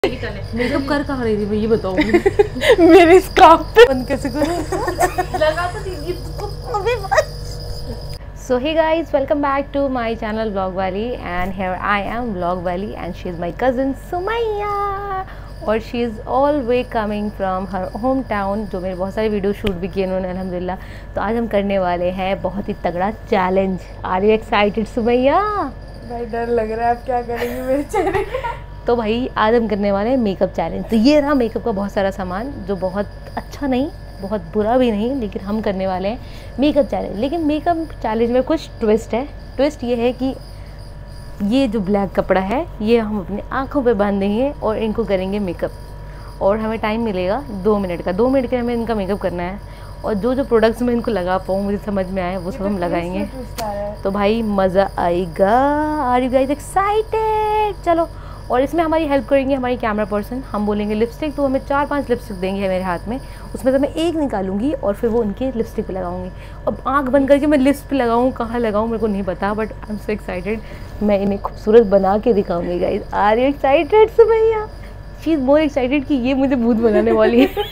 Makeup कर कहाँ रही थी मैं ये बताओ। मेरे स्कार्फ पे बंद कैसे करूँ? लगा तो दीजिए अभी बस। So hey guys, welcome back to my channel Vlog Wali and here I am Vlog Wali and she is my cousin Sumaya और she is all way coming from her hometown जो मेरे बहुत सारे वीडियो शूट भी किए उन्होंने अल्हम्दुलिल्लाह। तो आज हम करने वाले हैं बहुत ही तगड़ा challenge. Are you excited Sumaiya? भाई डर लग रहा है आप क्या करेंगे मेरे चेहरे का। तो भाई आज हम करने वाले हैं मेकअप चैलेंज। तो ये रहा मेकअप का बहुत सारा सामान जो बहुत अच्छा नहीं बहुत बुरा भी नहीं, लेकिन हम करने वाले हैं मेकअप चैलेंज। लेकिन मेकअप चैलेंज में कुछ ट्विस्ट है। ट्विस्ट ये है कि ये जो ब्लैक कपड़ा है ये हम अपनी आँखों पे बांधेंगे और इनको करेंगे मेकअप। और हमें टाइम मिलेगा 2 मिनट का। 2 मिनट के हमें इनका मेकअप करना है और जो जो प्रोडक्ट्स मैं इनको लगा पाऊँ मुझे समझ में आए वो सब हम लगाएंगे। तो भाई मज़ा आएगा। Are you guys excited? चलो। और इसमें हमारी हेल्प करेंगे हमारी कैमरा पर्सन। हम बोलेंगे लिपस्टिक तो हमें 4-5 लिपस्टिक देंगे मेरे हाथ में, उसमें से मैं एक निकालूंगी और फिर वो उनके लिपस्टिक पे लगाऊंगी। अब आंख बंद करके मैं लिप्स पे लगाऊं कहाँ लगाऊं मेरे को नहीं पता, but I am so excited. मैं इन्हें खूबसूरत बना के दिखाऊंगी guys. Are you excited Sumaiya? She is more excited कि ये मुझे भूत बनाने वाली है।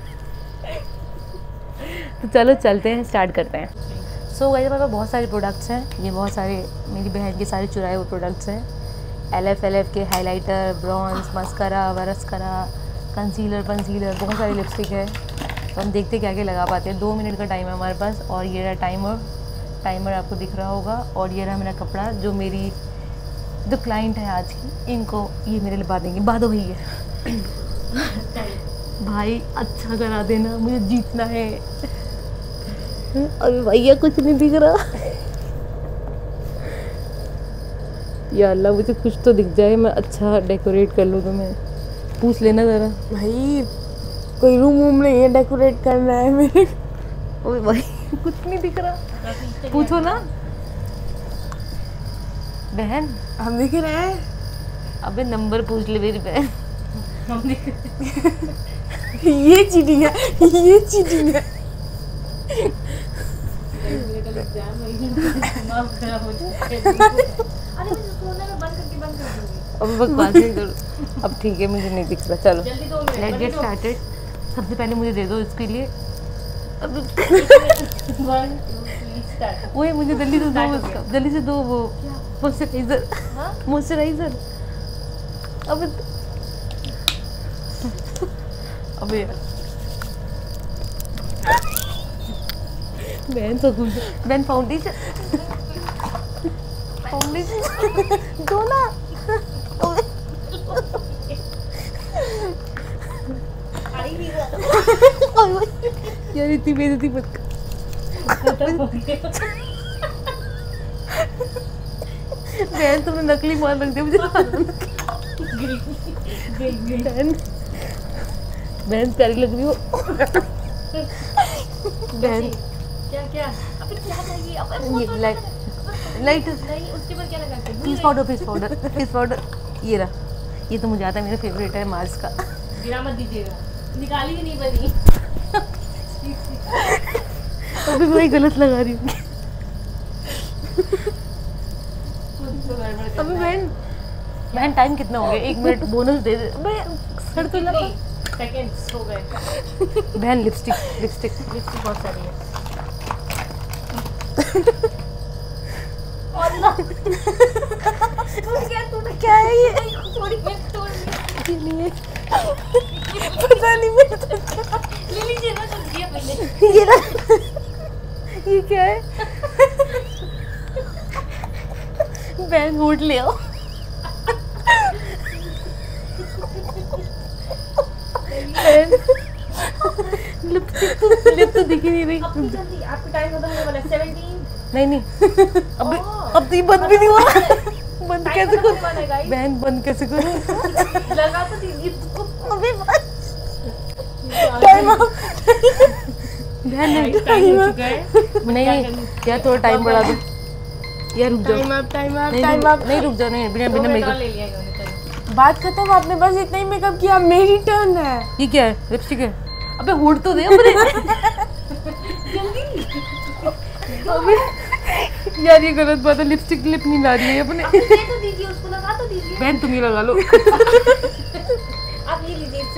तो चलो चलते हैं, स्टार्ट करते हैं। सो गाइस हमारे पास बहुत सारे प्रोडक्ट्स हैं। ये बहुत सारे मेरी बहन के सारे चुराए हुए प्रोडक्ट्स हैं। LF के हाइलाइटर, ब्रॉन्ज, मस्करा, वरस्करा, कंसीलर, बहुत सारी लिपस्टिक है। तो हम देखते क्या क्या लगा पाते हैं। 2 मिनट का टाइम है हमारे पास और ये रहा टाइमर आपको दिख रहा होगा। और ये रहा मेरा कपड़ा जो मेरी जो क्लाइंट है आज की, इनको ये मेरे लिए बांधेंगे। बांधो भैया। भाई अच्छा करा देना, मुझे जीतना है। अरे भैया कुछ नहीं दिख रहा। या अल्लाह मुझे कुछ तो दिख जाए, मैं अच्छा डेकोरेट कर लूँ। तो मैं पूछ लेना ज़रा। भाई कोई रूम नहीं है डेकोरेट करना है मेरे। ओए भाई कुछ नहीं दिख रहा। पूछो ना बहन। हम दिख रहे हैं। अबे नंबर पूछ ले मेरी बहन। ये चीटिंग है, ये चीटिंग है। अब बकवास नहीं करो। अब ठीक है मुझे नहीं दिख रहा। चलो लेट्स गेट स्टार्टेड। सबसे पहले मुझे दे दो इसके लिए। वही मुझे जल्दी से दो उसका, जल्दी से दो वो मॉइस्चराइजर। अब यार बहन तो बहन फाउंडेशन दो ना। यार इतनी बेइज्जती मत बहन तुमने नकली माल रख दिया मुझे। बहन प्यारी लग रही हो बहन। क्या अबे क्या चाहिए? अबे ये लाइट नहीं उसके ऊपर क्या लगाते हैं? फेस पाउडर ये रहा। ये तो मुझे आता है, मेरा फेवरेट है मार्स का। गिरा मत दीजिएगा, निकाली ही नहीं बनी। अभी मैं गलत लगा रही हूँ। अभी बहन टाइम कितना हो गया? 1 मिनट बोनस दे दे। सर तो लगा सेकंड्स हो गए। बहन लिपस्टिक बहुत सारी है। क्या है ये? पता नहीं मेरे तो ले लीजिए ना, तो दिया पहले। ये क्या है? बहन होट ले आओ। लिप तो दिख ही नहीं रही। जल्दी आपका टाइम खत्म होने वाला है। 17 नहीं अब तो ये बंद भी नहीं हुआ। बंद कैसे करूं बहन? बंद कैसे करूं? लगा तो दीजिए। अबे टाइम अप। बहन टाइम हो चुका है। नहीं यार थोड़ा टाइम बढ़ा दो यार। रुक जाओ। Time up. नहीं रुक जाओ। नहीं बिना मेकअप ले लिया इन्होंने। बात खत्म। आपने बस इतना ही मेकअप किया, मेरी टर्न है। ये क्या है? लिपस्टिक है। अबे होट तो दे अपने। अबे यार ये गलत बात है, लिपस्टिक लिप नहीं ला रही है अपने। तो दीजिए उसको, लगा तो दीजिए। बहन तुम ही लगा लो।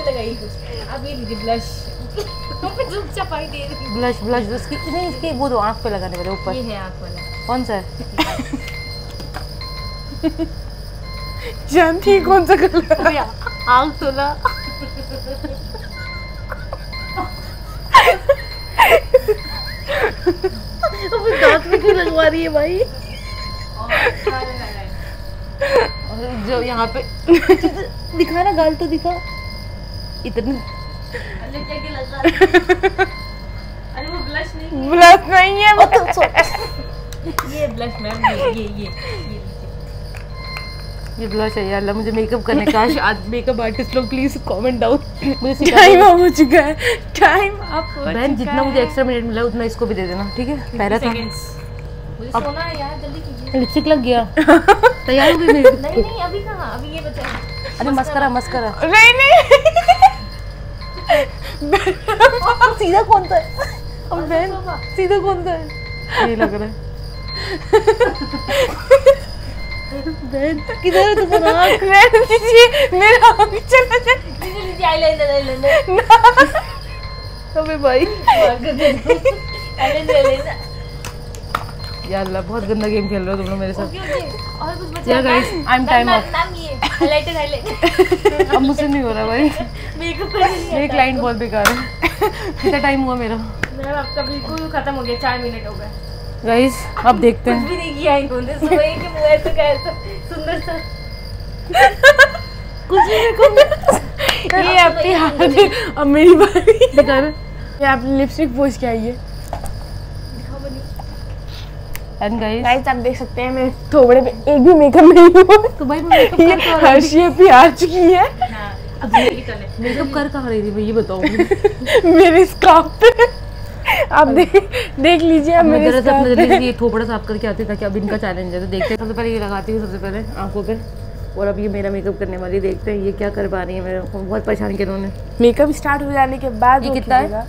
पे लगाइए कुछ। अब ये लीजिए ब्लश। तुम चपाई दे रही। ब्लश ब्लश उसकी नहीं, इसकी वो दो आँख पे लगाने वाले ऊपर। ये है आँख वाला। कौन सा है? जानती है कौन सा कलर? अबे आँख तो ना। अबे दांत में क्यों लगवा रही है भाई? और जो यहाँ पे दिखा ना, गाल तो दिखा। इतनी अरे क्या क्या लगा रही है? अरे वो ब्लश नहीं है। ब्लश नहीं है वो। ये ब्लश मैम, ये ब्लश है यार। अल्लाह मुझे मेकअप करने का। आज मेकअप आर्टिस्ट लोग प्लीज कमेंट डाउन, मुझे सिखा टाइम दो। हो चुका है, टाइम आप हो बहन चुका जितना मुझे है। एक्स्ट्रा मिनट मिला उतना इसको भी दे देना, ठीक है? पहला था मुझे सोना है यार, जल्दी कीजिए। लिपस्टिक लग गया। तैयार हो गई मेरी? नहीं अभी कहाँ, अभी ये बचा है। अरे मस्करा मस्करा। नहीं सीधा कौन सा है? अब बहन सीधा कौन सा है? ये लग रहा है। बहन किधर है तुम्हारा आँख? रहने दीजिए, मेरा आँख चला जाए। लीजिए आईलाइनर। अबे भाई आईलाइनर। यार अल्लाह बहुत गंदा गेम खेल रहे हो तुम लोग मेरे साथ। और कुछ बचा यार guys I am time up. Ma'am ये हाइलाइटर। अब मुझसे नहीं हो रहा भाई, मेकअप कर रही मेरी क्लाइंट बहुत बेकार है। कितना टाइम हुआ मेरा? मैम आपका बिल्कुल खत्म हो गया, 4 मिनट हो गए। गाइस अब देखते कुछ हैं। भी नहीं किया इन्होंने, सुबह के मुंह ऐसे कैसा सुंदर सा। कुछ भी ये आपके हाथ। अब मेरी बारी। दिखा रहे ये आप लिपस्टिक पोंछ के आइए। दिखाओ बनी। एंड गाइस गाइस आप देख सकते हैं मेरे थोबड़े पे एक भी मेकअप नहीं हुआ। तो भाई मैं मेकअप ये कर कहाँ रही थी? हर्षी भी आ चुकी है हाँ अब ये कर ले। मेकअप कर कहाँ रही थी मैं ये बताओ। मेरे स्कार्फ पे। आप देख लीजिए आप मैं मेरे जरा से स्कार्फ अपने जल्दी पे। से ये थोपड़ा साफ करके आती ताकि अब इनका चैलेंज है तो देखते हैं। सबसे पहले ये लगाती हूँ सबसे पहले आंखों पे, और अब ये मेरा मेकअप करने वाली देखते हैं ये क्या कर पा रही है। मेरे को बहुत परेशान किया उन्होंने। मेकअप स्टार्ट हो जाने के बाद ये वो कितना है? कीजिएगा।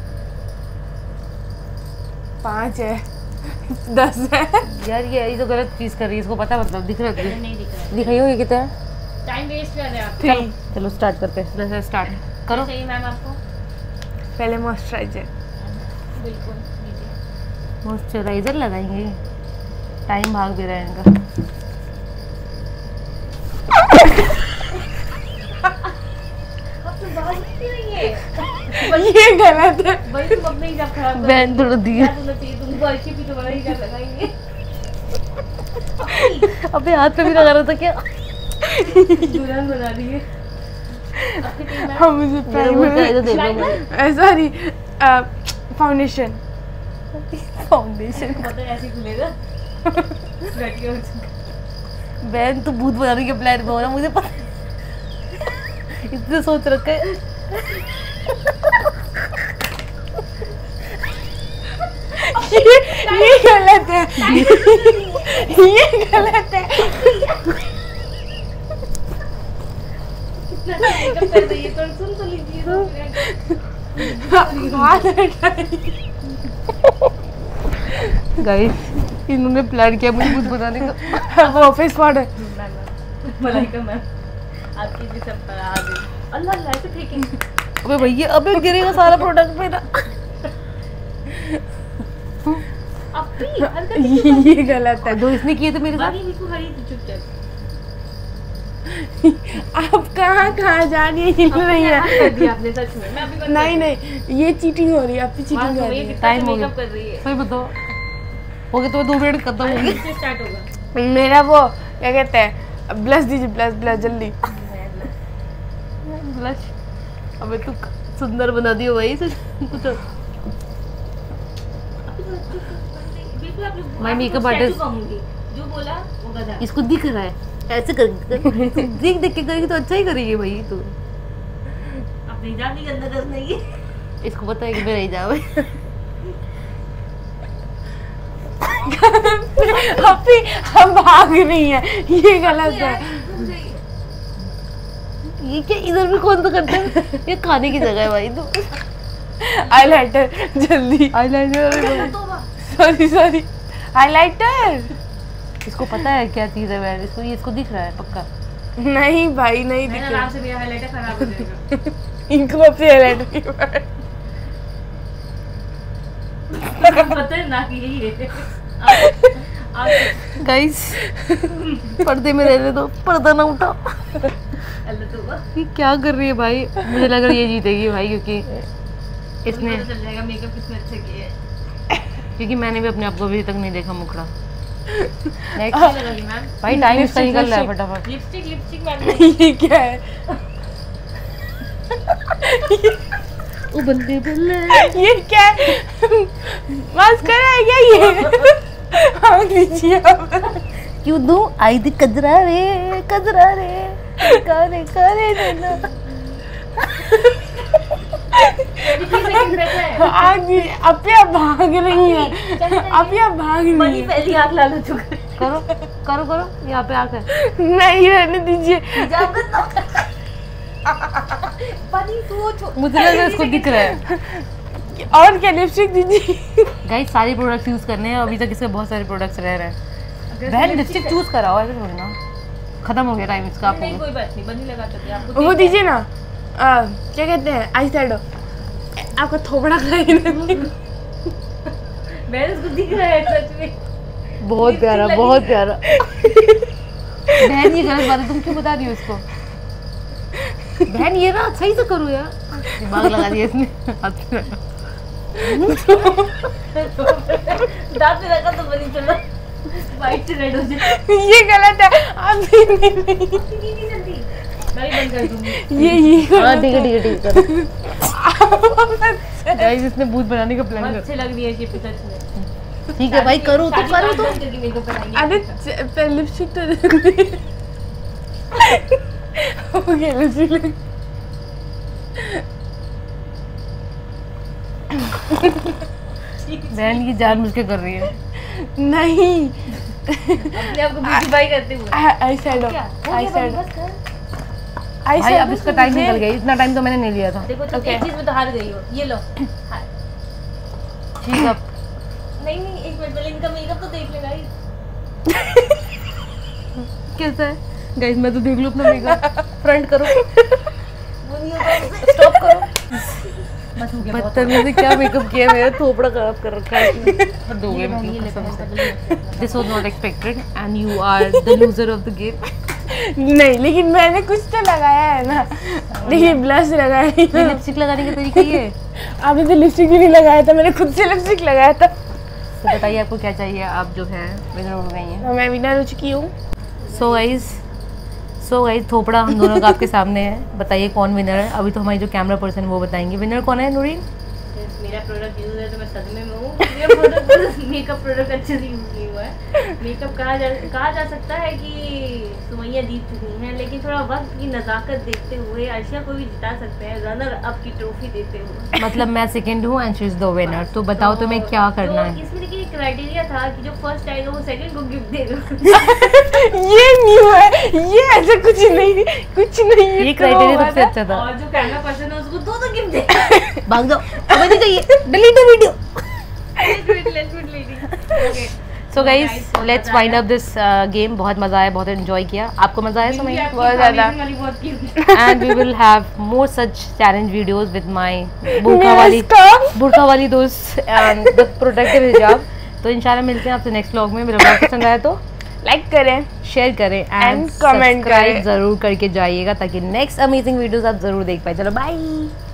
5 है 10 है। यार ये तो गलत चीज़ कर रही है, इसको पता मतलब दिख रहा है? नहीं दिख रहा। दिखाइयो ये कितना है? टाइम वेस्ट कर रहे हैं आप। थ्री। चलो स्टार्ट करते हैं। जैसे स्टार्ट करो। चाहिए मैम आपको? पहले मॉइस्चराइजर। बिल्कुल लीजिए। मॉइस्चराइजर लगाएंगे। टाइम भाग भी रहा है इनका। अब तो बात नहीं रही है। ये गलत है। भाई तुम अपने हिसाब खराब कर। बहन थोड़ा दिया। क्या बोलना चाहिए तुमको, अच्छी भी तुम्हारा ही कर लगाएंगे। अबे हाथ पे भी लगा रहा था क्या? दुल्हन बना दी है। आपकी टीम में हम मुझे मॉइस्चराइजर देख लो। Liner sorry foundation. फाउंडेशन। मतलब ऐसे खुलेगा। गटिया हो चुका। बहन तू भूत बनाने के प्लान में हो ना, मुझे पता। इतने सोच रखा है। ये गलत है। ये गलत है। कितना मेकअप कर रही है, तो सुन तो लीजिए तो। हाथ हटाइए। गाइस इन्होंने प्लान किया मुझे भूत बनाने का। वो फेस पाउडर। मलाइका मैम आपकी भी सब पर आ गई। अल्लाह अल्लाह ऐसे फेंकेंगे। अबे भैया अबे गिरेगा सारा प्रोडक्ट मेरा। अपनी हरकत ये गलत है। जो इसने किए थे मेरे साथ। बाकी बिल्कुल हरी थी चुपचाप। आप कहाँ जा रही है? हिल रही है। कर दिया आपने सच में। मैं अभी बंद नहीं नहीं ये चीटिंग हो रही है, आपकी चीटिंग हो रही है। टाइम हो गया। मेकअप कर रही है। सही बताओ हो गया तो 2 मिनट खत्म हो गए। इससे स्टार्ट होगा। मेरा वो क्या कहते हैं, ब्लश दीजिए, ब्लश ब्लश जल्दी। ब्लश। अबे तू सुंदर बना दियो भाई कुछ। बिल्कुल आप लोग। मैं makeup आपको artist- statue कहूंगी। जो बोला वो गधा। इसको दिख रहा है ऐसे कर देख देख के करेगी तो अच्छा ही करेगी भाई तू। अपने हिजाब भी गंदा कर नहीं है। इसको पता है कि मेरा हिजाब है। अभी हम भाग रही है, ये गलत है। ये क्या इधर भी कौन सा करता है? ये खाने की जगह है भाई तू। हाइलाइटर जल्दी। आईलाइनर। Sorry sorry highlighter. इसको पता है क्या चीज़ है इसको दिख रहा है पक्का। नहीं भाई नहीं मैंने दिखे। आराम से मेरा हाइलाइटर खराब हो जाएगा। इनको सबसे हाईलाइट की बात पता है ना कि यही है। आप गाइस पर्दे में रहने दो, पर्दा ना उठा। अल्लाह तौबा। ये क्या कर रही है भाई? मुझे लग रहा है ये जीतेगी भाई, क्योंकि इसने, पता चल जाएगा मेकअप किसने अच्छे किए है। क्योंकि मैंने भी अपने आप को अभी तक नहीं देखा मुखड़ा। नेक्स्ट लगाइए मैम। भाई टाइम इसका निकल रहा है फटाफट। Lipstick ma'am. ये क्या है? ओ बल्ले बल्ले, ये क्या है? मास्करा है क्या ये? हाँ लीजिए आप। क्यों दूं आई थी कजरा रे करे करे देना। आग अब आप भाग रही है, अब आप भाग रही बनी है। पहली आग लालू चुका। करो करो करो, यहाँ पे आकर नहीं रहने दीजिए। बनी तू मुझे लग रहा है इसको दिख रहा है। और क्या लिपस्टिक दीजिए। गाइस सारे प्रोडक्ट्स यूज करने हैं, अभी तक इसके बहुत सारे प्रोडक्ट्स रह रहे हैं। बहन लिपस्टिक चूज कराओ, ऐसे थोड़ी ना। खत्म हो गया टाइम इसका। आप नहीं कोई बात नहीं, बनी लगा सकते आपको। वो दीजिए ना, क्या कहते हैं, आई शैडो। आपका थोबड़ा खाई नहीं। मैंने उसको दिख रहा है सच में। बहुत प्यारा, बहुत प्यारा। बहन ये गलत बात है, तुम क्यों बता रही हो इसको? बहन ये ना सही से करो यार, दिमाग लगा दिया इसने। दांत में रखा तो बनी चलो वाइट से रेड हो जाए। ये गलत है। आप नहीं नहीं जल्दी मैं भी बंद कर दूंगी। ये हाँ ठीक है ठीक है ठीक है। गाइस इसने भूत बनाने का प्लान कर। अच्छे लग रही है शिप सच में। ठीक है भाई, करो तो करो तो। मेकअप कराएंगे। अरे लिपस्टिक तो हो गया लिपस्टिक। बहन ये जानबूझ के कर रही है। नहीं, अपने आप को ब्यूटीफाई करते हुए। आई शैडो, आई शैडो, आई भाई अब इसका टाइम निकल गया, इतना टाइम तो मैंने नहीं लिया था। देखो तो एक चीज में तो हार गई हो। ये लो हार। ठीक है नहीं एक मिनट पहले इनका मेकअप तो देख ले गाइस। कैसा है गाइस? मैं तो देख लूं अपना मेकअप। फ्रंट करो, वो नहीं होता, स्टॉप करो। बस हो गया बहुत। बदतमीजी क्या मेकअप किया, मेरा थोपड़ा खराब कर रखा है। हद हो गई ये मतलब ले कसम से। पहले this was not expected and you are the loser of the game. नहीं, लेकिन मैंने कुछ तो लगाया है ना। देखिए ब्लश लगाया है। ये लिपस्टिक लगाने का तरीका ये है। आपने तो लिपस्टिक भी नहीं लगाया था, मैंने खुद से लिपस्टिक लगाया था। तो बताइए आपको क्या चाहिए, आप जो है विनर हो गई हैं। मैं विनर हो चुकी हूँ। सो गाइस थोपड़ा हम दोनों का आपके सामने है। बताइए कौन विनर है? अभी तो हमारी जो कैमरा पर्सन है वो बताएंगे विनर कौन है। नूरीन मेरा प्रोडक्ट यूज है तो मैं सदमे में हूँ। मेरा प्रोडक्ट मेकअप प्रोडक्ट अच्छे से यूज नहीं हुआ है। मेकअप कहा जा सकता है कि सुमैया जीत चुकी हैं, लेकिन थोड़ा वक्त की नज़ाकत देखते हुए अर्शिया को भी जिता सकते हैं रनर अप की ट्रॉफी देते हुए। मतलब मैं सेकंड हूँ and she is the winner. तो बताओ तुम्हें क्या करना है। इसमें देखिए क्राइटेरिया था कि जो फर्स्ट आएगा वो सेकंड को गिफ्ट देगा। ये न्यू है, ये ऐसा कुछ नहीं, कुछ नहीं। ये क्राइटेरिया सबसे अच्छा था। और जो कैमरा पर्सन है उसको दो गिफ्ट देगा। भाग जाओ, अब नहीं चाहिए, delete the video. So guys let's wind up this game. बहुत मजा आया, बहुत एंजॉय किया। आपको मजा आया सुमैया? बहुत ज़्यादा। And we will have more such challenge videos with my बुर्का वाली दोस्त एंड द प्रोटेक्टिव हिजाब। तो इंशाल्लाह मिलते हैं आपसे नेक्स्ट व्लॉग में। मेरा व्लॉग पसंद आया तो लाइक करें, शेयर करें एंड comment सब्सक्राइब करें। जरूर करके जाइएगा ताकि नेक्स्ट अमेजिंग वीडियोस आप जरूर देख पाए। चलो बाय।